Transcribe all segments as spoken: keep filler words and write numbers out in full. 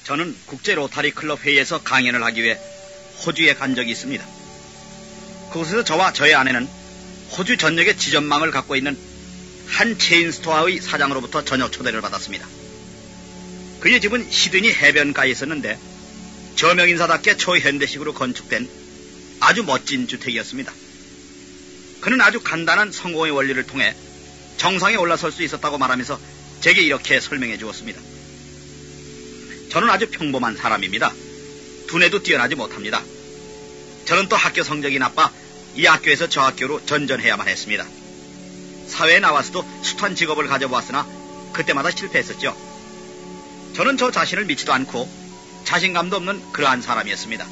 저는 국제 로타리 클럽 회의에서 강연을 하기 위해 호주에 간 적이 있습니다. 그곳에서 저와 저의 아내는 호주 전역의 지점망을 갖고 있는 한 체인스토어의 사장으로부터 저녁 초대를 받았습니다. 그의 집은 시드니 해변가에 있었는데 저명인사답게 초현대식으로 건축된 아주 멋진 주택이었습니다. 그는 아주 간단한 성공의 원리를 통해 정상에 올라설 수 있었다고 말하면서 제게 이렇게 설명해 주었습니다. 저는 아주 평범한 사람입니다. 두뇌도 뛰어나지 못합니다. 저는 또 학교 성적이 나빠 이 학교에서 저 학교로 전전해야만 했습니다. 사회에 나와서도 숱한 직업을 가져보았으나 그때마다 실패했었죠. 저는 저 자신을 믿지도 않고 자신감도 없는 그러한 사람이었습니다.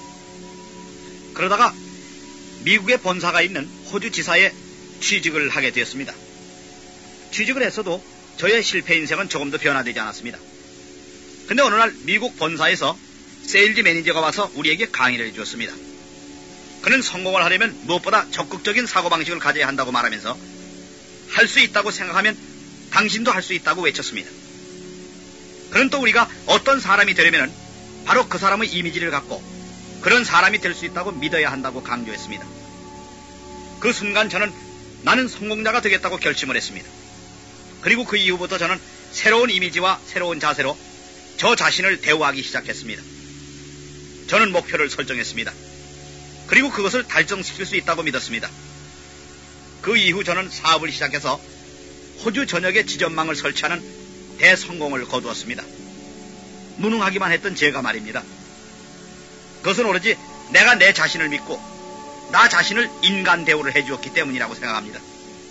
그러다가 미국의 본사가 있는 호주 지사에 취직을 하게 되었습니다. 취직을 했어도 저의 실패 인생은 조금도 변화되지 않았습니다. 근데 어느 날 미국 본사에서 세일즈 매니저가 와서 우리에게 강의를 해주었습니다. 그는 성공을 하려면 무엇보다 적극적인 사고방식을 가져야 한다고 말하면서 할 수 있다고 생각하면 당신도 할 수 있다고 외쳤습니다. 그는 또 우리가 어떤 사람이 되려면 바로 그 사람의 이미지를 갖고 그런 사람이 될 수 있다고 믿어야 한다고 강조했습니다. 그 순간 저는 나는 성공자가 되겠다고 결심을 했습니다. 그리고 그 이후부터 저는 새로운 이미지와 새로운 자세로 저 자신을 대우하기 시작했습니다. 저는 목표를 설정했습니다. 그리고 그것을 달성시킬 수 있다고 믿었습니다. 그 이후 저는 사업을 시작해서 호주 전역에 지점망을 설치하는 대성공을 거두었습니다. 무능하기만 했던 제가 말입니다. 그것은 오로지 내가 내 자신을 믿고 나 자신을 인간 대우를 해주었기 때문이라고 생각합니다.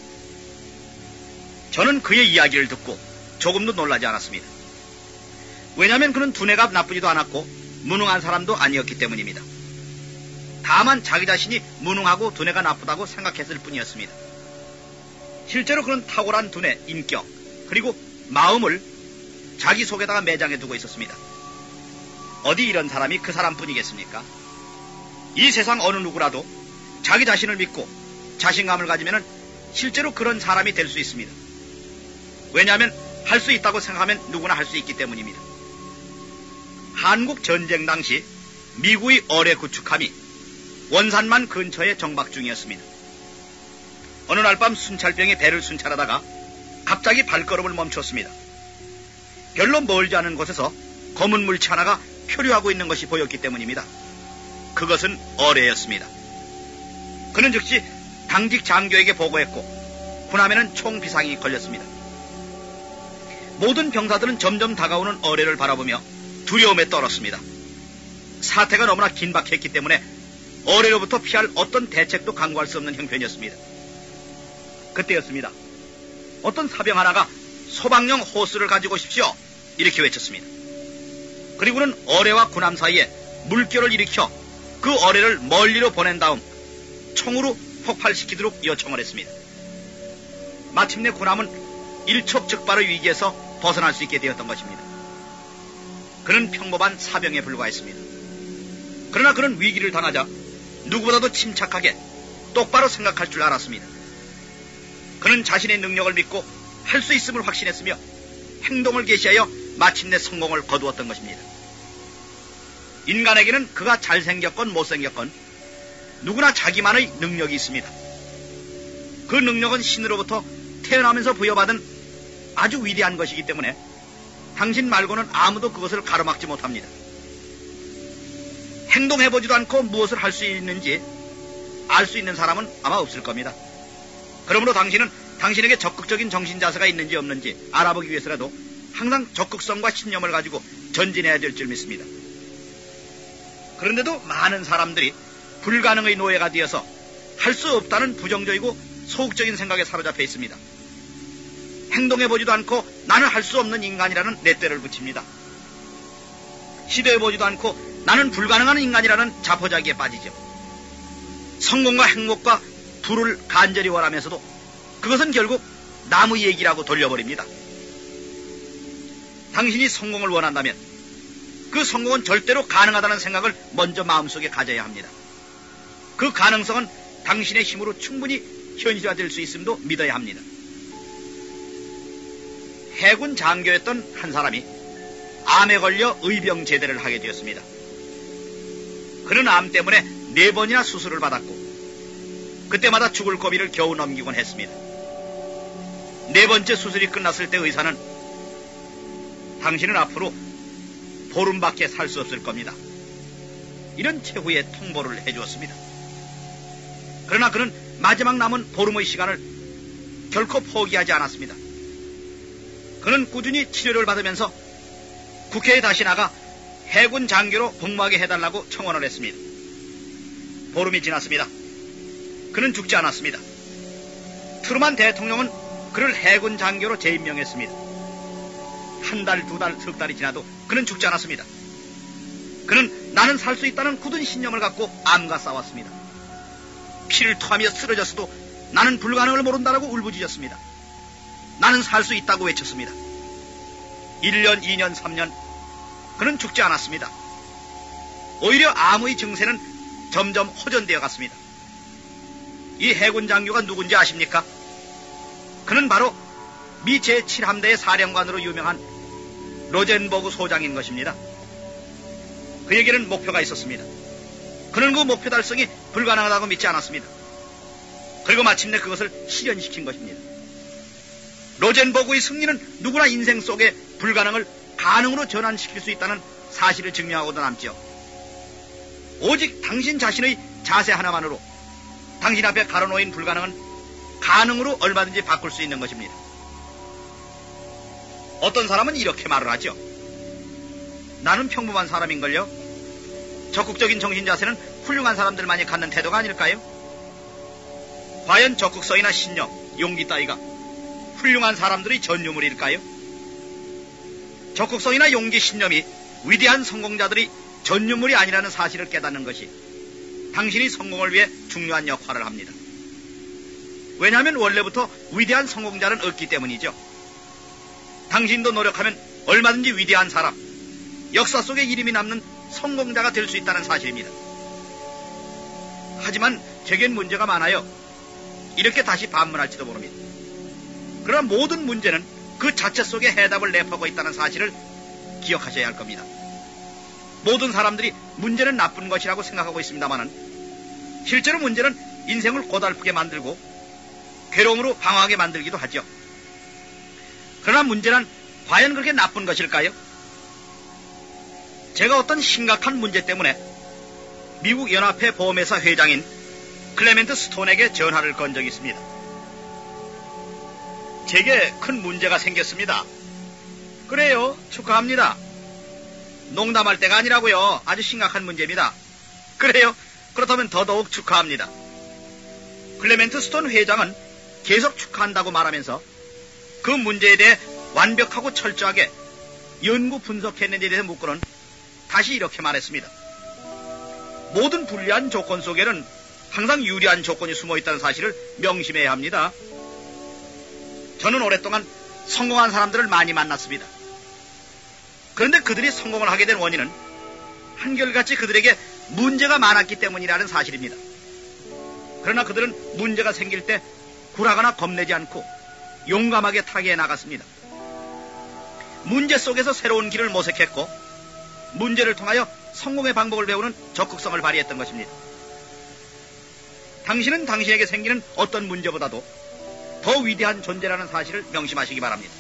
저는 그의 이야기를 듣고 조금도 놀라지 않았습니다. 왜냐하면 그는 두뇌가 나쁘지도 않았고 무능한 사람도 아니었기 때문입니다. 다만 자기 자신이 무능하고 두뇌가 나쁘다고 생각했을 뿐이었습니다. 실제로 그는 탁월한 두뇌, 인격, 그리고 마음을 자기 속에다가 매장해 두고 있었습니다. 어디 이런 사람이 그 사람뿐이겠습니까? 이 세상 어느 누구라도 자기 자신을 믿고 자신감을 가지면 실제로 그런 사람이 될 수 있습니다. 왜냐하면 할 수 있다고 생각하면 누구나 할 수 있기 때문입니다. 한국 전쟁 당시 미국의 어뢰 구축함이 원산만 근처에 정박 중이었습니다. 어느 날 밤 순찰병이 배를 순찰하다가 갑자기 발걸음을 멈췄습니다. 별로 멀지 않은 곳에서 검은 물체 하나가 표류하고 있는 것이 보였기 때문입니다. 그것은 어뢰였습니다. 그는 즉시 당직 장교에게 보고했고 군함에는 총 비상이 걸렸습니다. 모든 병사들은 점점 다가오는 어뢰를 바라보며 두려움에 떨었습니다. 사태가 너무나 긴박했기 때문에 어뢰로부터 피할 어떤 대책도 강구할 수 없는 형편이었습니다. 그때였습니다. 어떤 사병 하나가 소방용 호스를 가지고 오십시오 이렇게 외쳤습니다. 그리고는 어뢰와 군함 사이에 물결을 일으켜 그 어뢰를 멀리로 보낸 다음 총으로 폭발시키도록 요청을 했습니다. 마침내 군함은 일촉즉발의 위기에서 벗어날 수 있게 되었던 것입니다. 그는 평범한 사병에 불과했습니다. 그러나 그는 위기를 당하자 누구보다도 침착하게 똑바로 생각할 줄 알았습니다. 그는 자신의 능력을 믿고 할 수 있음을 확신했으며 행동을 개시하여 마침내 성공을 거두었던 것입니다. 인간에게는 그가 잘생겼건 못생겼건 누구나 자기만의 능력이 있습니다. 그 능력은 신으로부터 태어나면서 부여받은 아주 위대한 것이기 때문에 당신 말고는 아무도 그것을 가로막지 못합니다. 행동해보지도 않고 무엇을 할 수 있는지 알 수 있는 사람은 아마 없을 겁니다. 그러므로 당신은 당신에게 적극적인 정신자세가 있는지 없는지 알아보기 위해서라도 항상 적극성과 신념을 가지고 전진해야 될 줄 믿습니다. 그런데도 많은 사람들이 불가능의 노예가 되어서 할 수 없다는 부정적이고 소극적인 생각에 사로잡혀 있습니다. 행동해보지도 않고 나는 할 수 없는 인간이라는 렛대를 붙입니다. 시도해보지도 않고 나는 불가능한 인간이라는 자포자기에 빠지죠. 성공과 행복과 부를 간절히 원하면서도 그것은 결국 남의 얘기라고 돌려버립니다. 당신이 성공을 원한다면 그 성공은 절대로 가능하다는 생각을 먼저 마음속에 가져야 합니다. 그 가능성은 당신의 힘으로 충분히 현실화될 수 있음도 믿어야 합니다. 해군 장교였던 한 사람이 암에 걸려 의병제대를 하게 되었습니다. 그는 암 때문에 네 번이나 수술을 받았고 그때마다 죽을 고비를 겨우 넘기곤 했습니다. 네 번째 수술이 끝났을 때 의사는 당신은 앞으로 보름밖에 살 수 없을 겁니다. 이런 최후의 통보를 해주었습니다. 그러나 그는 마지막 남은 보름의 시간을 결코 포기하지 않았습니다. 그는 꾸준히 치료를 받으면서 국회에 다시 나가 해군 장교로 복무하게 해달라고 청원을 했습니다. 보름이 지났습니다. 그는 죽지 않았습니다. 트루만 대통령은 그를 해군 장교로 재임명했습니다. 한 달, 두 달, 석 달이 지나도 그는 죽지 않았습니다. 그는 나는 살 수 있다는 굳은 신념을 갖고 암과 싸웠습니다. 피를 토하며 쓰러졌어도 나는 불가능을 모른다라고 울부짖었습니다. 나는 살 수 있다고 외쳤습니다. 일 년, 이 년, 삼 년 그는 죽지 않았습니다. 오히려 암의 증세는 점점 호전되어 갔습니다. 이 해군 장교가 누군지 아십니까? 그는 바로 미 제칠 함대의 사령관으로 유명한 로젠버그 소장인 것입니다. 그에게는 목표가 있었습니다. 그는 그 목표 달성이 불가능하다고 믿지 않았습니다. 그리고 마침내 그것을 실현시킨 것입니다. 로젠버그의 승리는 누구나 인생 속에 불가능을 가능으로 전환시킬 수 있다는 사실을 증명하고도 남죠. 오직 당신 자신의 자세 하나만으로 당신 앞에 가로놓인 불가능은 가능으로 얼마든지 바꿀 수 있는 것입니다. 어떤 사람은 이렇게 말을 하죠. 나는 평범한 사람인걸요. 적극적인 정신 자세는 훌륭한 사람들만이 갖는 태도가 아닐까요? 과연 적극성이나 신념, 용기 따위가 훌륭한 사람들의 전유물일까요? 적극성이나 용기, 신념이 위대한 성공자들이 전유물이 아니라는 사실을 깨닫는 것이 당신이 성공을 위해 중요한 역할을 합니다. 왜냐하면 원래부터 위대한 성공자는 없기 때문이죠. 당신도 노력하면 얼마든지 위대한 사람, 역사 속에 이름이 남는 성공자가 될 수 있다는 사실입니다. 하지만 제겐 문제가 많아요. 이렇게 다시 반문할지도 모릅니다. 그러나 모든 문제는 그 자체 속에 해답을 내포하고 있다는 사실을 기억하셔야 할 겁니다. 모든 사람들이 문제는 나쁜 것이라고 생각하고 있습니다만은 실제로 문제는 인생을 고달프게 만들고 괴로움으로 방황하게 만들기도 하죠. 그러나 문제는 과연 그렇게 나쁜 것일까요? 제가 어떤 심각한 문제 때문에 미국 연합회 보험회사 회장인 클레멘트 스톤에게 전화를 건 적이 있습니다. 제게 큰 문제가 생겼습니다. 그래요, 축하합니다. 농담할 때가 아니라고요. 아주 심각한 문제입니다. 그래요, 그렇다면 더더욱 축하합니다. 클레멘트 스톤 회장은 계속 축하한다고 말하면서 그 문제에 대해 완벽하고 철저하게 연구 분석했는지에 대해 묻고는 다시 이렇게 말했습니다. 모든 불리한 조건 속에는 항상 유리한 조건이 숨어있다는 사실을 명심해야 합니다. 저는 오랫동안 성공한 사람들을 많이 만났습니다. 그런데 그들이 성공을 하게 된 원인은 한결같이 그들에게 문제가 많았기 때문이라는 사실입니다. 그러나 그들은 문제가 생길 때 굴하거나 겁내지 않고 용감하게 타개해 나갔습니다. 문제 속에서 새로운 길을 모색했고 문제를 통하여 성공의 방법을 배우는 적극성을 발휘했던 것입니다. 당신은 당신에게 생기는 어떤 문제보다도 더 위대한 존재라는 사실을 명심하시기 바랍니다.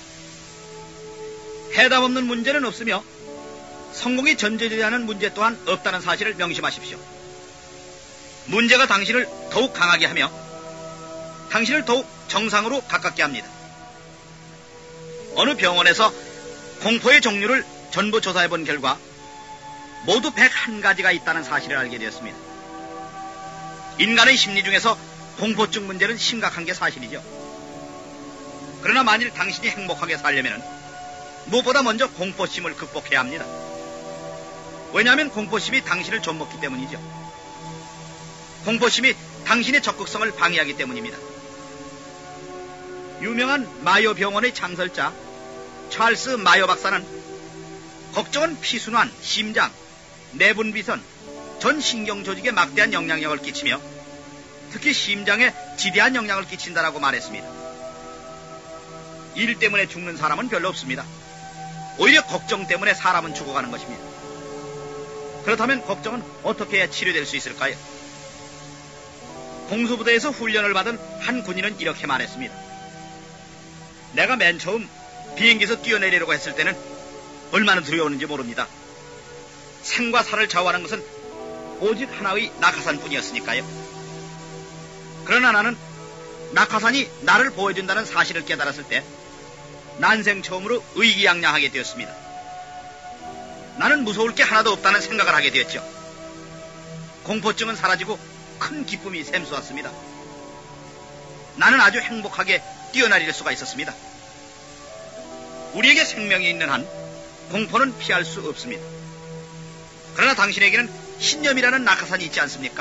해답 없는 문제는 없으며 성공이 전제되지 문제 또한 없다는 사실을 명심하십시오. 문제가 당신을 더욱 강하게 하며 당신을 더욱 정상으로 가깝게 합니다. 어느 병원에서 공포의 종류를 전부 조사해 본 결과 모두 백일 가지가 있다는 사실을 알게 되었습니다. 인간의 심리 중에서 공포증 문제는 심각한 게 사실이죠. 그러나 만일 당신이 행복하게 살려면 무엇보다 먼저 공포심을 극복해야 합니다. 왜냐하면 공포심이 당신을 좀먹기 때문이죠. 공포심이 당신의 적극성을 방해하기 때문입니다. 유명한 마요 병원의 창설자 찰스 마요 박사는 걱정은 피순환, 심장, 내분비선, 전 신경 조직에 막대한 영향력을 끼치며 특히 심장에 지대한 영향을 끼친다라고 말했습니다. 일 때문에 죽는 사람은 별로 없습니다. 오히려 걱정 때문에 사람은 죽어가는 것입니다. 그렇다면 걱정은 어떻게 해야 치료될 수 있을까요? 공수부대에서 훈련을 받은 한 군인은 이렇게 말했습니다. 내가 맨 처음 비행기에서 뛰어내리려고 했을 때는 얼마나 두려웠는지 모릅니다. 생과 사를 좌우하는 것은 오직 하나의 낙하산뿐이었으니까요. 그러나 나는 낙하산이 나를 보호해준다는 사실을 깨달았을 때 난생 처음으로 의기양양하게 되었습니다. 나는 무서울 게 하나도 없다는 생각을 하게 되었죠. 공포증은 사라지고 큰 기쁨이 샘솟았습니다. 나는 아주 행복하게 뛰어내릴 수가 있었습니다. 우리에게 생명이 있는 한 공포는 피할 수 없습니다. 그러나 당신에게는 신념이라는 낙하산이 있지 않습니까?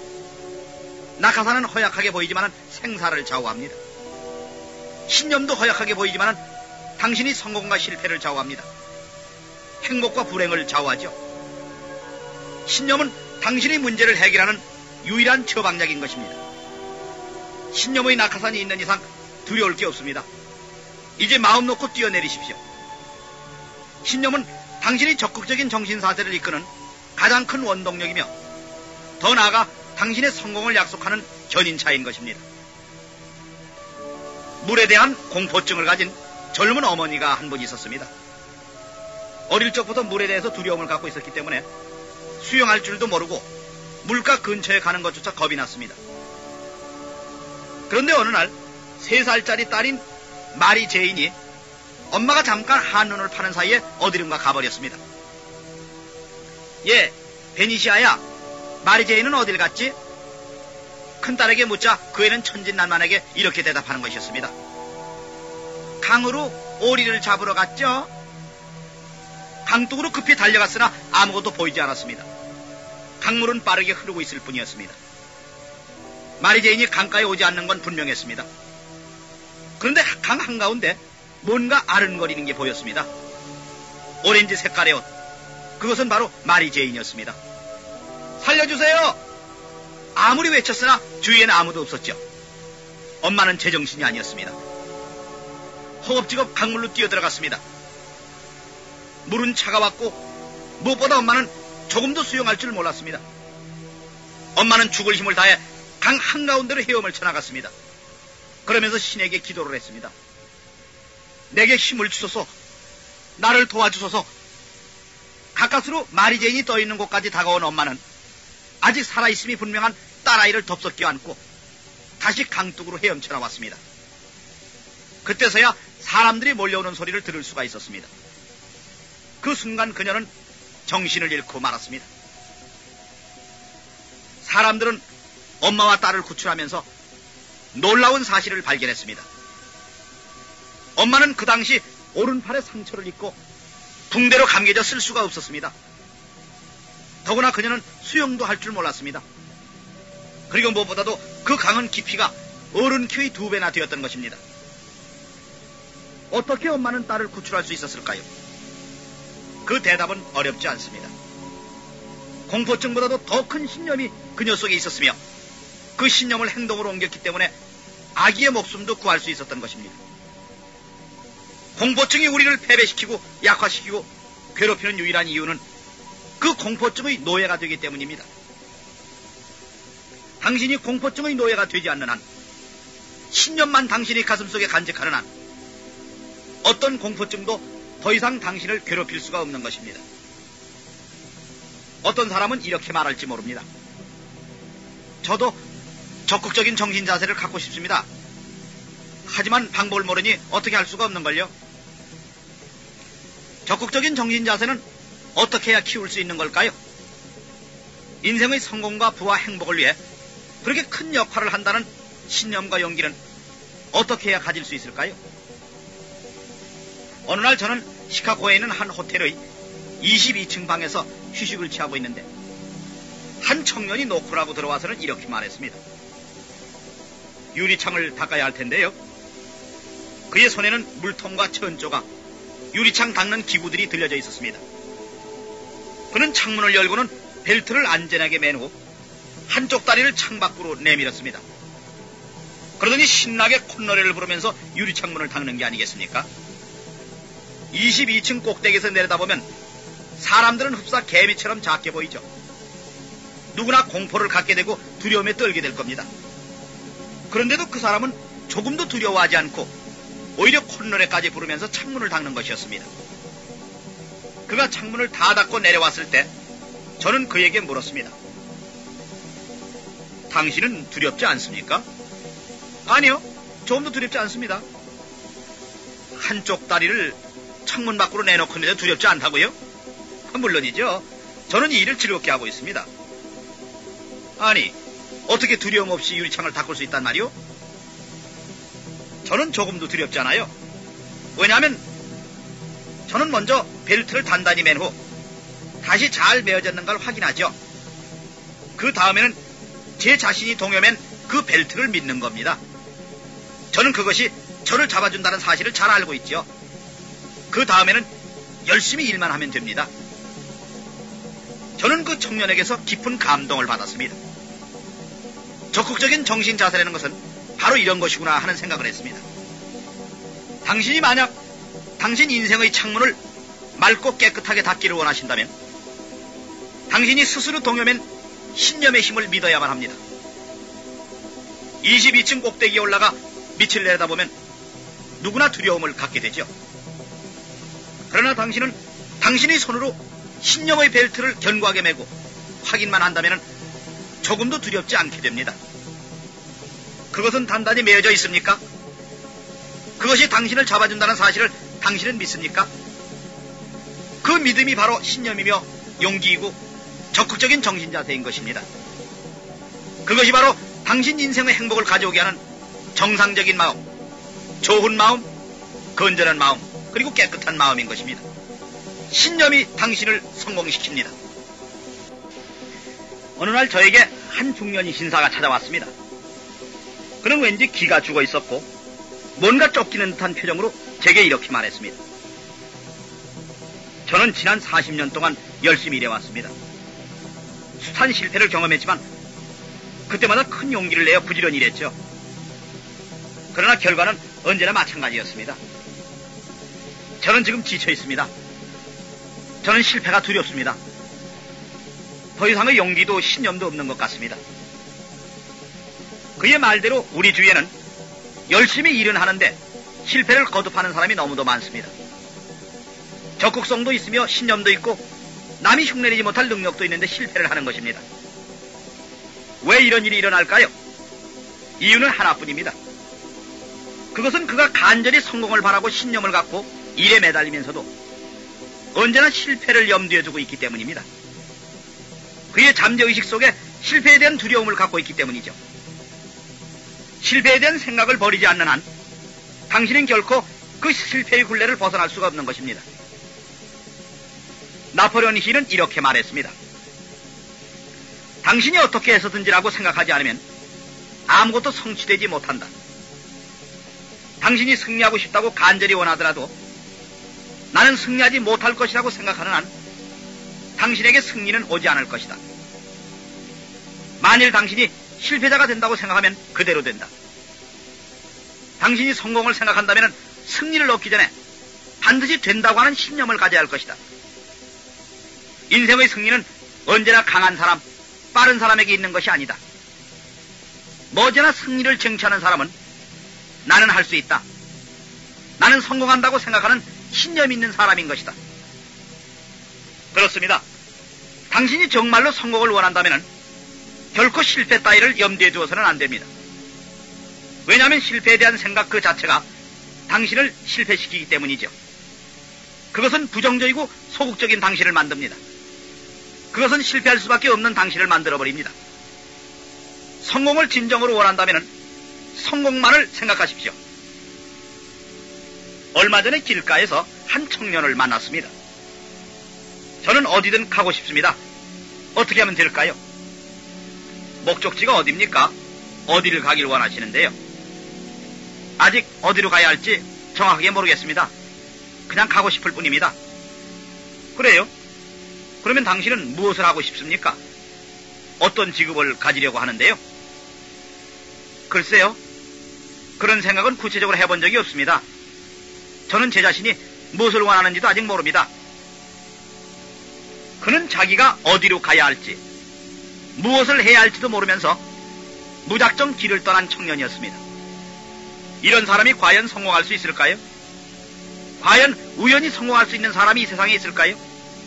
낙하산은 허약하게 보이지만 생사를 좌우합니다. 신념도 허약하게 보이지만 당신이 성공과 실패를 좌우합니다. 행복과 불행을 좌우하죠. 신념은 당신의 문제를 해결하는 유일한 처방약인 것입니다. 신념의 낙하산이 있는 이상 두려울 게 없습니다. 이제 마음 놓고 뛰어내리십시오. 신념은 당신이 적극적인 정신사세를 이끄는 가장 큰 원동력이며 더 나아가 당신의 성공을 약속하는 견인차인 것입니다. 물에 대한 공포증을 가진 젊은 어머니가 한 분 있었습니다. 어릴 적부터 물에 대해서 두려움을 갖고 있었기 때문에 수영할 줄도 모르고 물가 근처에 가는 것조차 겁이 났습니다. 그런데 어느 날 세 살짜리 딸인 마리 제인이 엄마가 잠깐 한눈을 파는 사이에 어디론가 가버렸습니다. 예, 베니시아야, 마리 제인은 어딜 갔지? 큰딸에게 묻자 그 애는 천진난만하게 이렇게 대답하는 것이었습니다. 강으로 오리를 잡으러 갔죠? 강둑으로 급히 달려갔으나 아무것도 보이지 않았습니다. 강물은 빠르게 흐르고 있을 뿐이었습니다. 마리 제인이 강가에 오지 않는 건 분명했습니다. 그런데 강 한가운데 뭔가 아른거리는 게 보였습니다. 오렌지 색깔의 옷, 그것은 바로 마리 제인이었습니다. 살려주세요! 아무리 외쳤으나 주위에는 아무도 없었죠. 엄마는 제정신이 아니었습니다. 허겁지겁 강물로 뛰어들어갔습니다. 물은 차가웠고 무엇보다 엄마는 조금도 수영할 줄 몰랐습니다. 엄마는 죽을 힘을 다해 강 한가운데로 헤엄을 쳐나갔습니다. 그러면서 신에게 기도를 했습니다. 내게 힘을 주소서, 나를 도와주소서. 가까스로 마리 제인이 떠있는 곳까지 다가온 엄마는 아직 살아있음이 분명한 딸아이를 덥석 껴안고 다시 강둑으로 헤엄쳐 나왔습니다. 그때서야 사람들이 몰려오는 소리를 들을 수가 있었습니다. 그 순간 그녀는 정신을 잃고 말았습니다. 사람들은 엄마와 딸을 구출하면서 놀라운 사실을 발견했습니다. 엄마는 그 당시 오른팔에 상처를 입고 붕대로 감겨져 쓸 수가 없었습니다. 더구나 그녀는 수영도 할 줄 몰랐습니다. 그리고 무엇보다도 그 강은 깊이가 어른 키의 두 배나 되었던 것입니다. 어떻게 엄마는 딸을 구출할 수 있었을까요? 그 대답은 어렵지 않습니다. 공포증보다도 더 큰 신념이 그녀 속에 있었으며 그 신념을 행동으로 옮겼기 때문에 아기의 목숨도 구할 수 있었던 것입니다. 공포증이 우리를 패배시키고 약화시키고 괴롭히는 유일한 이유는 그 공포증의 노예가 되기 때문입니다. 당신이 공포증의 노예가 되지 않는 한, 신념만 당신의 가슴속에 간직하는 한 어떤 공포증도 더 이상 당신을 괴롭힐 수가 없는 것입니다. 어떤 사람은 이렇게 말할지 모릅니다. 저도 적극적인 정신 자세를 갖고 싶습니다. 하지만 방법을 모르니 어떻게 할 수가 없는걸요. 적극적인 정신 자세는 어떻게 해야 키울 수 있는 걸까요? 인생의 성공과 부와 행복을 위해 그렇게 큰 역할을 한다는 신념과 용기는 어떻게 해야 가질 수 있을까요? 어느 날 저는 시카고에 있는 한 호텔의 이십이 층 방에서 휴식을 취하고 있는데 한 청년이 노크라고 들어와서는 이렇게 말했습니다. 유리창을 닦아야 할 텐데요. 그의 손에는 물통과 천조각, 유리창 닦는 기구들이 들려져 있었습니다. 그는 창문을 열고는 벨트를 안전하게 맨 후 한쪽 다리를 창밖으로 내밀었습니다. 그러더니 신나게 콧노래를 부르면서 유리창문을 닦는 게 아니겠습니까? 이십이 층 꼭대기에서 내려다보면 사람들은 흡사 개미처럼 작게 보이죠. 누구나 공포를 갖게 되고 두려움에 떨게 될 겁니다. 그런데도 그 사람은 조금도 두려워하지 않고 오히려 콧노래까지 부르면서 창문을 닦는 것이었습니다. 그가 창문을 다 닫고 내려왔을 때 저는 그에게 물었습니다. 당신은 두렵지 않습니까? 아니요, 조금도 두렵지 않습니다. 한쪽 다리를 창문 밖으로 내놓고는데 두렵지 않다고요? 물론이죠. 저는 이 일을 즐겁게 하고 있습니다. 아니, 어떻게 두려움 없이 유리창을 닦을 수 있단 말이오? 저는 조금도 두렵지 않아요. 왜냐하면 저는 먼저 벨트를 단단히 맨 후 다시 잘 매어졌는가를 확인하죠. 그 다음에는 제 자신이 동여맨 그 벨트를 믿는 겁니다. 저는 그것이 저를 잡아준다는 사실을 잘 알고 있죠. 그 다음에는 열심히 일만 하면 됩니다. 저는 그 청년에게서 깊은 감동을 받았습니다. 적극적인 정신 자세라는 것은 바로 이런 것이구나 하는 생각을 했습니다. 당신이 만약 당신 인생의 창문을 맑고 깨끗하게 닫기를 원하신다면 당신이 스스로 동여맨 신념의 힘을 믿어야만 합니다. 이십이 층 꼭대기에 올라가 밑을 내려다보면 누구나 두려움을 갖게 되죠. 그러나 당신은 당신의 손으로 신념의 벨트를 견고하게 매고 확인만 한다면 조금도 두렵지 않게 됩니다. 그것은 단단히 매어져 있습니까? 그것이 당신을 잡아준다는 사실을 당신은 믿습니까? 그 믿음이 바로 신념이며 용기이고 적극적인 정신자세인 것입니다. 그것이 바로 당신 인생의 행복을 가져오게 하는 정상적인 마음, 좋은 마음, 건전한 마음, 그리고 깨끗한 마음인 것입니다. 신념이 당신을 성공시킵니다. 어느 날 저에게 한 중년 신사가 찾아왔습니다. 그는 왠지 기가 죽어 있었고 뭔가 쫓기는 듯한 표정으로 제게 이렇게 말했습니다. 저는 지난 사십 년 동안 열심히 일해왔습니다. 숱한 실패를 경험했지만 그때마다 큰 용기를 내어 부지런히 일했죠. 그러나 결과는 언제나 마찬가지였습니다. 저는 지금 지쳐 있습니다. 저는 실패가 두렵습니다. 더 이상의 용기도 신념도 없는 것 같습니다. 그의 말대로 우리 주위에는 열심히 일은 하는데 실패를 거듭하는 사람이 너무도 많습니다. 적극성도 있으며 신념도 있고 남이 흉내내지 못할 능력도 있는데 실패를 하는 것입니다. 왜 이런 일이 일어날까요? 이유는 하나뿐입니다. 그것은 그가 간절히 성공을 바라고 신념을 갖고 일에 매달리면서도 언제나 실패를 염두에 두고 있기 때문입니다. 그의 잠재의식 속에 실패에 대한 두려움을 갖고 있기 때문이죠. 실패에 대한 생각을 버리지 않는 한 당신은 결코 그 실패의 굴레를 벗어날 수가 없는 것입니다. 나폴레옹 힐은 이렇게 말했습니다. 당신이 어떻게 해서든지라고 생각하지 않으면 아무것도 성취되지 못한다. 당신이 승리하고 싶다고 간절히 원하더라도 나는 승리하지 못할 것이라고 생각하는 한 당신에게 승리는 오지 않을 것이다. 만일 당신이 실패자가 된다고 생각하면 그대로 된다. 당신이 성공을 생각한다면 승리를 얻기 전에 반드시 된다고 하는 신념을 가져야 할 것이다. 인생의 승리는 언제나 강한 사람, 빠른 사람에게 있는 것이 아니다. 머지나 승리를 쟁취하는 사람은 나는 할 수 있다. 나는 성공한다고 생각하는 신념이 있는 사람인 것이다. 그렇습니다. 당신이 정말로 성공을 원한다면 결코 실패 따위를 염두에 두어서는 안 됩니다. 왜냐하면 실패에 대한 생각 그 자체가 당신을 실패시키기 때문이죠. 그것은 부정적이고 소극적인 당신을 만듭니다. 그것은 실패할 수밖에 없는 당신을 만들어버립니다. 성공을 진정으로 원한다면 성공만을 생각하십시오. 얼마 전에 길가에서 한 청년을 만났습니다. 저는 어디든 가고 싶습니다. 어떻게 하면 될까요? 목적지가 어디입니까? 어디를 가길 원하시는데요? 아직 어디로 가야 할지 정확하게 모르겠습니다. 그냥 가고 싶을 뿐입니다. 그래요? 그러면 당신은 무엇을 하고 싶습니까? 어떤 직업을 가지려고 하는데요? 글쎄요. 그런 생각은 구체적으로 해본 적이 없습니다. 저는 제 자신이 무엇을 원하는지도 아직 모릅니다. 그는 자기가 어디로 가야 할지, 무엇을 해야 할지도 모르면서 무작정 길을 떠난 청년이었습니다. 이런 사람이 과연 성공할 수 있을까요? 과연 우연히 성공할 수 있는 사람이 이 세상에 있을까요?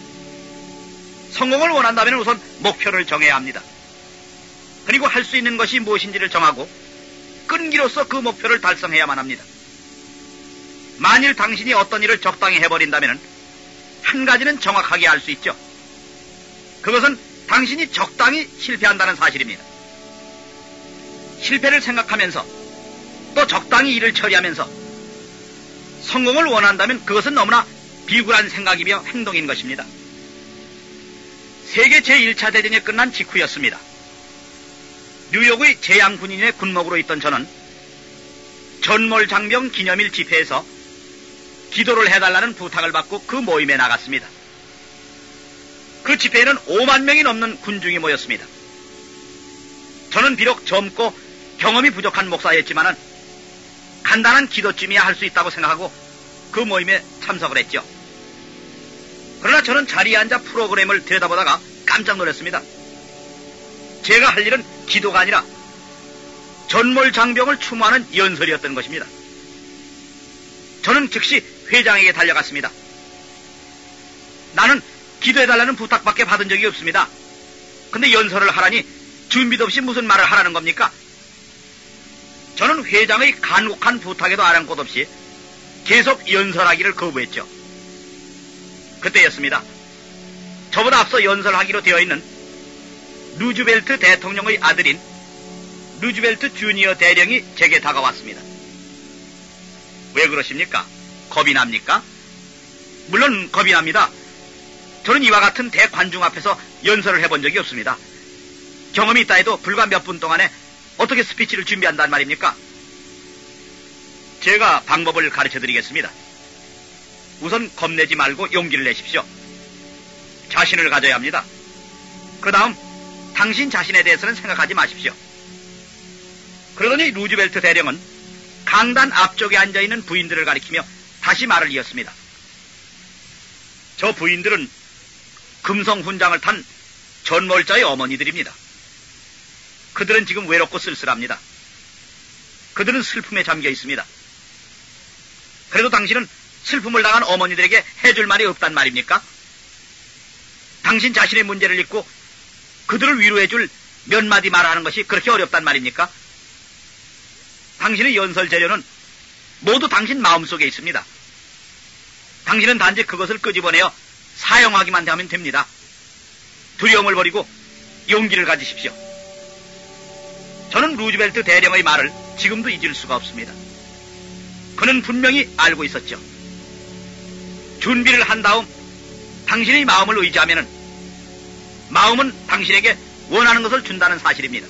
성공을 원한다면 우선 목표를 정해야 합니다. 그리고 할 수 있는 것이 무엇인지를 정하고 끈기로서 그 목표를 달성해야만 합니다. 만일 당신이 어떤 일을 적당히 해버린다면 한 가지는 정확하게 알 수 있죠. 그것은 당신이 적당히 실패한다는 사실입니다. 실패를 생각하면서 또 적당히 일을 처리하면서 성공을 원한다면 그것은 너무나 비굴한 생각이며 행동인 것입니다. 세계 제일 차 대전이 끝난 직후였습니다. 뉴욕의 재향군인의 군목으로 있던 저는 전몰 장병 기념일 집회에서 기도를 해달라는 부탁을 받고 그 모임에 나갔습니다. 그 집회에는 오만 명이 넘는 군중이 모였습니다. 저는 비록 젊고 경험이 부족한 목사였지만 간단한 기도쯤이야 할 수 있다고 생각하고 그 모임에 참석을 했죠. 그러나 저는 자리에 앉아 프로그램을 들여다보다가 깜짝 놀랐습니다. 제가 할 일은 기도가 아니라 전몰 장병을 추모하는 연설이었던 것입니다. 저는 즉시 회장에게 달려갔습니다. 나는 기도해달라는 부탁밖에 받은 적이 없습니다. 근데 연설을 하라니 준비도 없이 무슨 말을 하라는 겁니까? 저는 회장의 간곡한 부탁에도 아랑곳 없이 계속 연설하기를 거부했죠. 그때였습니다. 저보다 앞서 연설하기로 되어 있는 루즈벨트 대통령의 아들인 루즈벨트 주니어 대령이 제게 다가왔습니다. 왜 그러십니까? 겁이 납니까? 물론 겁이 납니다. 저는 이와 같은 대관중 앞에서 연설을 해본 적이 없습니다. 경험이 있다 해도 불과 몇 분 동안에 어떻게 스피치를 준비한단 말입니까? 제가 방법을 가르쳐 드리겠습니다. 우선 겁내지 말고 용기를 내십시오. 자신을 가져야 합니다. 그 다음 당신 자신에 대해서는 생각하지 마십시오. 그러더니 루즈벨트 대령은 강단 앞쪽에 앉아있는 부인들을 가리키며 다시 말을 이었습니다. 저 부인들은 금성 훈장을 탄 전몰자의 어머니들입니다. 그들은 지금 외롭고 쓸쓸합니다. 그들은 슬픔에 잠겨 있습니다. 그래도 당신은 슬픔을 당한 어머니들에게 해줄 말이 없단 말입니까? 당신 자신의 문제를 잊고 그들을 위로해줄 몇 마디 말하는 것이 그렇게 어렵단 말입니까? 당신의 연설 재료는 모두 당신 마음속에 있습니다. 당신은 단지 그것을 끄집어내어 사용하기만 하면 됩니다. 두려움을 버리고 용기를 가지십시오. 저는 루즈벨트 대령의 말을 지금도 잊을 수가 없습니다. 그는 분명히 알고 있었죠. 준비를 한 다음 당신의 마음을 의지하면 마음은 당신에게 원하는 것을 준다는 사실입니다.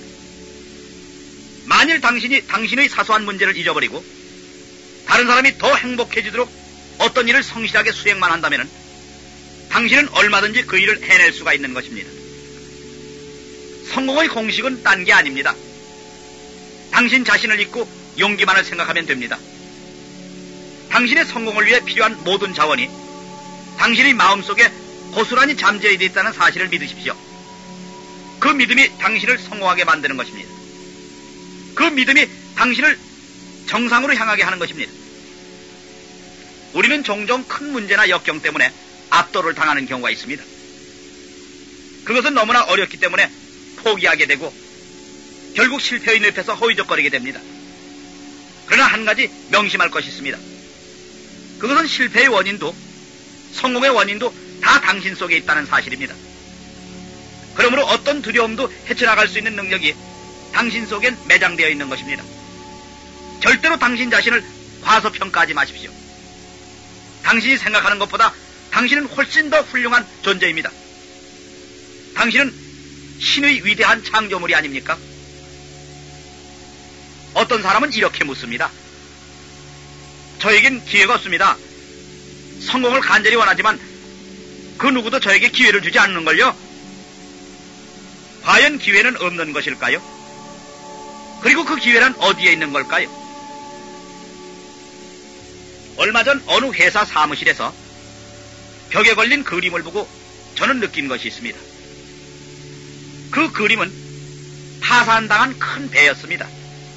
만일 당신이 당신의 사소한 문제를 잊어버리고 다른 사람이 더 행복해지도록 어떤 일을 성실하게 수행만 한다면 당신은 얼마든지 그 일을 해낼 수가 있는 것입니다. 성공의 공식은 딴 게 아닙니다. 당신 자신을 잊고 용기만을 생각하면 됩니다. 당신의 성공을 위해 필요한 모든 자원이 당신의 마음속에 고스란히 잠재해 있다는 사실을 믿으십시오. 그 믿음이 당신을 성공하게 만드는 것입니다. 그 믿음이 당신을 정상으로 향하게 하는 것입니다. 우리는 종종 큰 문제나 역경 때문에 압도를 당하는 경우가 있습니다. 그것은 너무나 어렵기 때문에 포기하게 되고 결국 실패의 늪에서 허위적거리게 됩니다. 그러나 한 가지 명심할 것이 있습니다. 그것은 실패의 원인도 성공의 원인도 다 당신 속에 있다는 사실입니다. 그러므로 어떤 두려움도 헤쳐나갈 수 있는 능력이 당신 속엔 매장되어 있는 것입니다. 절대로 당신 자신을 과소평가하지 마십시오. 당신이 생각하는 것보다 당신은 훨씬 더 훌륭한 존재입니다. 당신은 신의 위대한 창조물이 아닙니까? 어떤 사람은 이렇게 묻습니다. 저에겐 기회가 없습니다. 성공을 간절히 원하지만 그 누구도 저에게 기회를 주지 않는걸요? 과연 기회는 없는 것일까요? 그리고 그 기회란 어디에 있는 걸까요? 얼마 전 어느 회사 사무실에서 벽에 걸린 그림을 보고 저는 느낀 것이 있습니다. 그 그림은 파산당한 큰 배였습니다.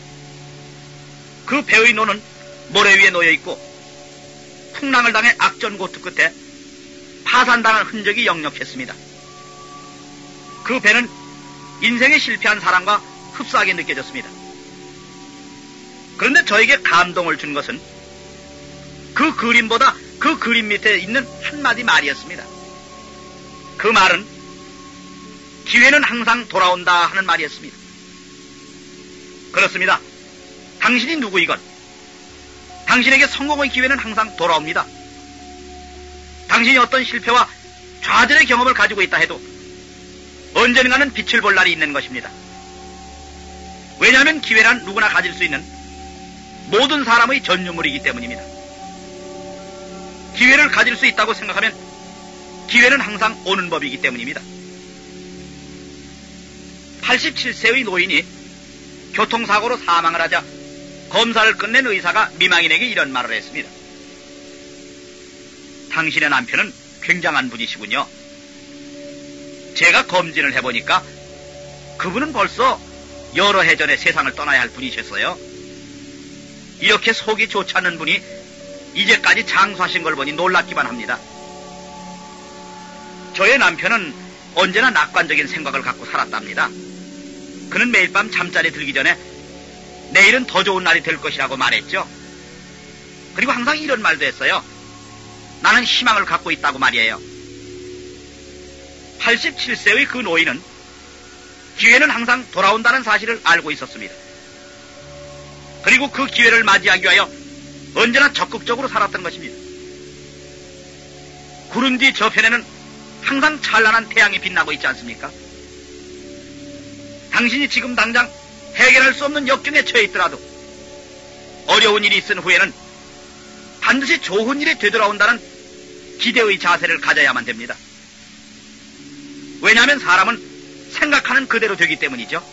그 배의 노는 모래 위에 놓여 있고 풍랑을 당해 악전고투 끝에 파산당한 흔적이 역력했습니다. 그 배는 인생에 실패한 사람과 흡사하게 느껴졌습니다. 그런데 저에게 감동을 준 것은 그 그림보다 그 그림 밑에 있는 한마디 말이었습니다. 그 말은 기회는 항상 돌아온다 하는 말이었습니다. 그렇습니다. 당신이 누구이건 당신에게 성공의 기회는 항상 돌아옵니다. 당신이 어떤 실패와 좌절의 경험을 가지고 있다 해도 언젠가는 빛을 볼 날이 있는 것입니다. 왜냐하면 기회란 누구나 가질 수 있는 모든 사람의 전유물이기 때문입니다. 기회를 가질 수 있다고 생각하면 기회는 항상 오는 법이기 때문입니다. 팔십칠 세의 노인이 교통사고로 사망을 하자 검사를 끝낸 의사가 미망인에게 이런 말을 했습니다. 당신의 남편은 굉장한 분이시군요. 제가 검진을 해보니까 그분은 벌써 여러 해 전에 세상을 떠나야 할 분이셨어요. 이렇게 속이 좋지 않은 분이 이제까지 장수하신 걸 보니 놀랍기만 합니다. 저의 남편은 언제나 낙관적인 생각을 갖고 살았답니다. 그는 매일 밤 잠자리 들기 전에 내일은 더 좋은 날이 될 것이라고 말했죠. 그리고 항상 이런 말도 했어요. 나는 희망을 갖고 있다고 말이에요. 팔십칠 세의 그 노인은 기회는 항상 돌아온다는 사실을 알고 있었습니다. 그리고 그 기회를 맞이하기 위하여 언제나 적극적으로 살았던 것입니다. 구름 뒤 저편에는 항상 찬란한 태양이 빛나고 있지 않습니까? 당신이 지금 당장 해결할 수 없는 역경에 처해 있더라도 어려운 일이 있은 후에는 반드시 좋은 일이 되돌아온다는 기대의 자세를 가져야만 됩니다. 왜냐하면 사람은 생각하는 그대로 되기 때문이죠.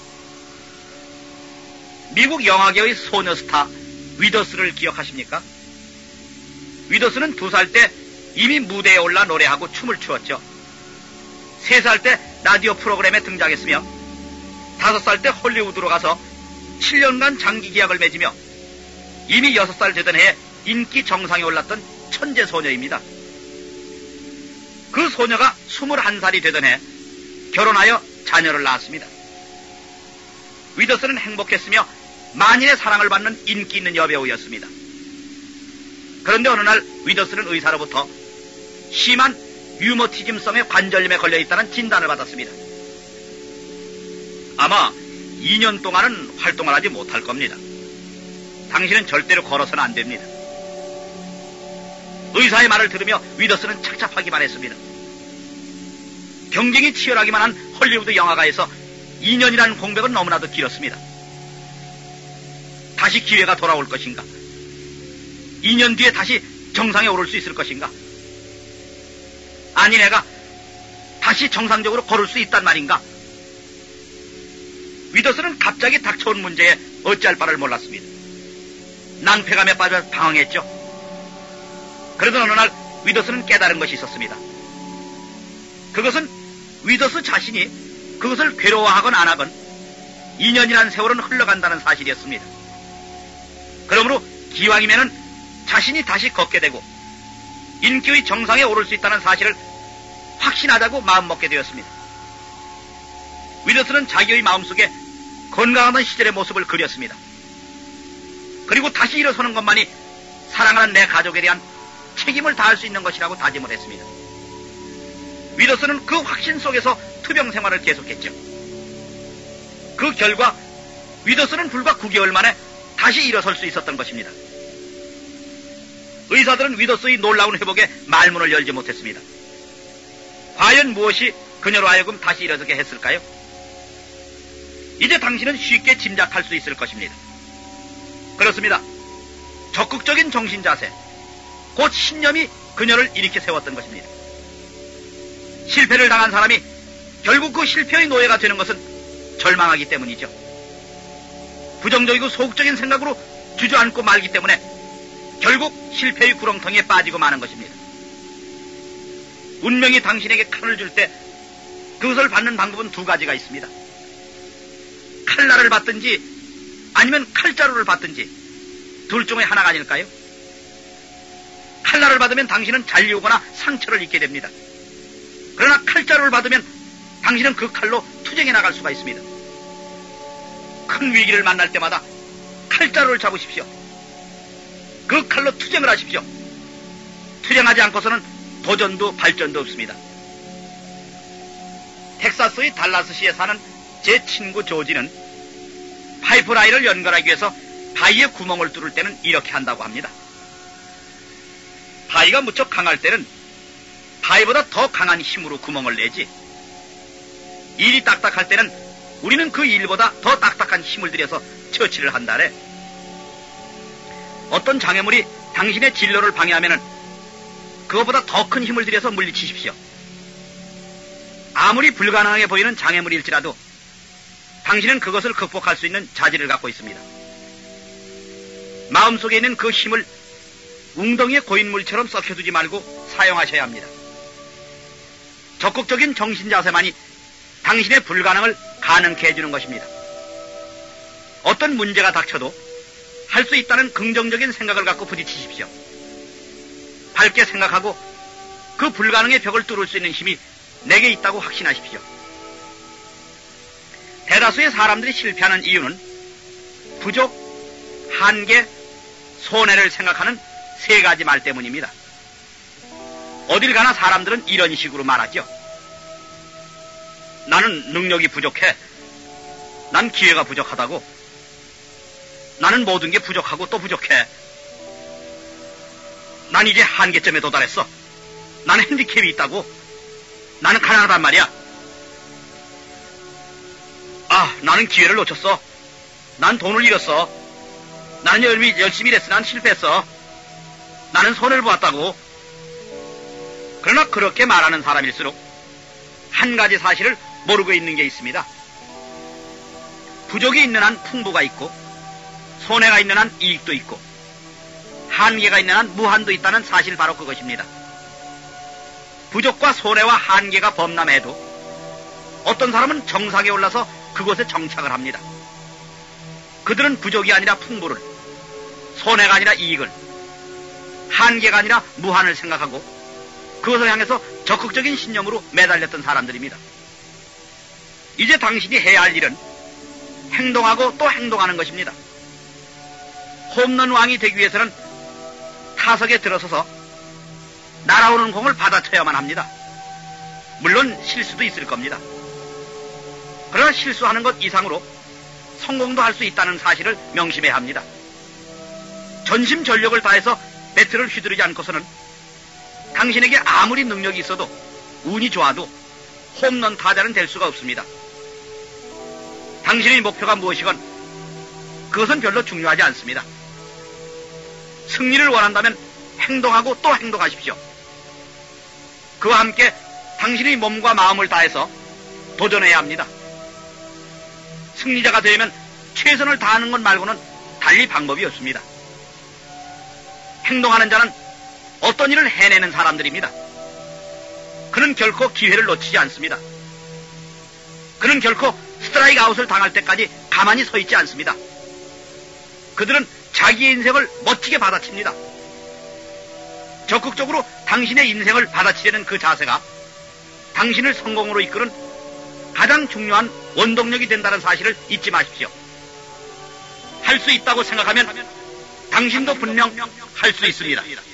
미국 영화계의 소녀 스타 위더스를 기억하십니까? 위더스는 두 살 때 이미 무대에 올라 노래하고 춤을 추었죠. 세 살 때 라디오 프로그램에 등장했으며 다섯 살 때 헐리우드로 가서 칠 년간 장기 계약을 맺으며 이미 여섯 살 되던 해에 인기 정상에 올랐던 천재 소녀입니다. 그 소녀가 스물한 살이 되던 해 결혼하여 자녀를 낳았습니다. 위더스는 행복했으며 만인의 사랑을 받는 인기 있는 여배우였습니다. 그런데 어느 날 위더스는 의사로부터 심한 류머티즘성의 관절염에 걸려있다는 진단을 받았습니다. 아마 이 년 동안은 활동을 하지 못할 겁니다. 당신은 절대로 걸어서는 안 됩니다. 의사의 말을 들으며 위더스는 착잡하기만 했습니다. 경쟁이 치열하기만 한 헐리우드 영화가에서 이 년이라는 공백은 너무나도 길었습니다. 다시 기회가 돌아올 것인가? 이 년 뒤에 다시 정상에 오를 수 있을 것인가? 아니 내가 다시 정상적으로 걸을 수 있단 말인가? 위더스는 갑자기 닥쳐온 문제에 어찌할 바를 몰랐습니다. 낭패감에 빠져 당황했죠. 그러던 어느 날 위더스는 깨달은 것이 있었습니다. 그것은 위더스 자신이 그것을 괴로워하건 안 하건 이 년이라는 세월은 흘러간다는 사실이었습니다. 그러므로 기왕이면은 자신이 다시 걷게 되고 인기의 정상에 오를 수 있다는 사실을 확신하자고 마음먹게 되었습니다. 위더스는 자기의 마음속에 건강하던 시절의 모습을 그렸습니다. 그리고 다시 일어서는 것만이 사랑하는 내 가족에 대한 책임을 다할 수 있는 것이라고 다짐을 했습니다. 위더스는 그 확신 속에서 투병 생활을 계속했죠. 그 결과 위더스는 불과 구 개월 만에 다시 일어설 수 있었던 것입니다. 의사들은 위더스의 놀라운 회복에 말문을 열지 못했습니다. 과연 무엇이 그녀로 하여금 다시 일어서게 했을까요? 이제 당신은 쉽게 짐작할 수 있을 것입니다. 그렇습니다. 적극적인 정신자세, 곧 신념이 그녀를 일으켜 세웠던 것입니다. 실패를 당한 사람이 결국 그 실패의 노예가 되는 것은 절망하기 때문이죠. 부정적이고 소극적인 생각으로 주저앉고 말기 때문에 결국 실패의 구렁텅이에 빠지고 마는 것입니다. 운명이 당신에게 칼을 줄 때 그것을 받는 방법은 두 가지가 있습니다. 칼날을 받든지 아니면 칼자루를 받든지 둘 중에 하나가 아닐까요? 칼날을 받으면 당신은 잘리우거나 상처를 입게 됩니다. 그러나 칼자루를 받으면 당신은 그 칼로 투쟁해 나갈 수가 있습니다. 큰 위기를 만날 때마다 칼자루를 잡으십시오. 그 칼로 투쟁을 하십시오. 투쟁하지 않고서는 도전도 발전도 없습니다. 텍사스의 달라스시에 사는 제 친구 조지는 파이프라인을 연결하기 위해서 바위에 구멍을 뚫을 때는 이렇게 한다고 합니다. 바위가 무척 강할 때는 바위보다 더 강한 힘으로 구멍을 내지, 일이 딱딱할 때는 우리는 그 일보다 더 딱딱한 힘을 들여서 처치를 한다래. 어떤 장애물이 당신의 진로를 방해하면은 그것보다 더 큰 힘을 들여서 물리치십시오. 아무리 불가능하게 보이는 장애물일지라도 당신은 그것을 극복할 수 있는 자질을 갖고 있습니다. 마음속에 있는 그 힘을 웅덩이의 고인물처럼 썩혀두지 말고 사용하셔야 합니다. 적극적인 정신자세만이 당신의 불가능을 가능케 해주는 것입니다. 어떤 문제가 닥쳐도 할 수 있다는 긍정적인 생각을 갖고 부딪히십시오. 밝게 생각하고 그 불가능의 벽을 뚫을 수 있는 힘이 내게 있다고 확신하십시오. 대다수의 사람들이 실패하는 이유는 부족, 한계, 손해를 생각하는 세 가지 말 때문입니다. 어딜 가나 사람들은 이런 식으로 말하죠. 나는 능력이 부족해. 난 기회가 부족하다고. 나는 모든 게 부족하고 또 부족해. 난 이제 한계점에 도달했어. 나는 핸디캡이 있다고. 나는 가난하단 말이야. 아, 나는 기회를 놓쳤어. 난 돈을 잃었어. 나는 열심히, 열심히 일했으나 난 실패했어. 나는 손해를 보았다고. 그러나 그렇게 말하는 사람일수록 한 가지 사실을 모르고 있는 게 있습니다. 부족이 있는 한 풍부가 있고, 손해가 있는 한 이익도 있고, 한계가 있는 한 무한도 있다는 사실, 바로 그것입니다. 부족과 손해와 한계가 범람해도 어떤 사람은 정상에 올라서 그곳에 정착을 합니다. 그들은 부족이 아니라 풍부를, 손해가 아니라 이익을, 한계가 아니라 무한을 생각하고 그것을 향해서 적극적인 신념으로 매달렸던 사람들입니다. 이제 당신이 해야 할 일은 행동하고 또 행동하는 것입니다. 홈런 왕이 되기 위해서는 타석에 들어서서 날아오는 공을 받아쳐야만 합니다. 물론 실수도 있을 겁니다. 그러나 실수하는 것 이상으로 성공도 할 수 있다는 사실을 명심해야 합니다. 전심 전력을 다해서 배트를 휘두르지 않고서는 당신에게 아무리 능력이 있어도 운이 좋아도 홈런 타자는 될 수가 없습니다. 당신의 목표가 무엇이건 그것은 별로 중요하지 않습니다. 승리를 원한다면 행동하고 또 행동하십시오. 그와 함께 당신의 몸과 마음을 다해서 도전해야 합니다. 승리자가 되려면 최선을 다하는 것 말고는 달리 방법이 없습니다. 행동하는 자는 어떤 일을 해내는 사람들입니다. 그는 결코 기회를 놓치지 않습니다. 그는 결코 스트라이크 아웃을 당할 때까지 가만히 서 있지 않습니다. 그들은 자기의 인생을 멋지게 받아칩니다. 적극적으로 당신의 인생을 받아치려는 그 자세가 당신을 성공으로 이끄는 가장 중요한 원동력이 된다는 사실을 잊지 마십시오. 할 수 있다고 생각하면 당신도 분명 할 수 있습니다.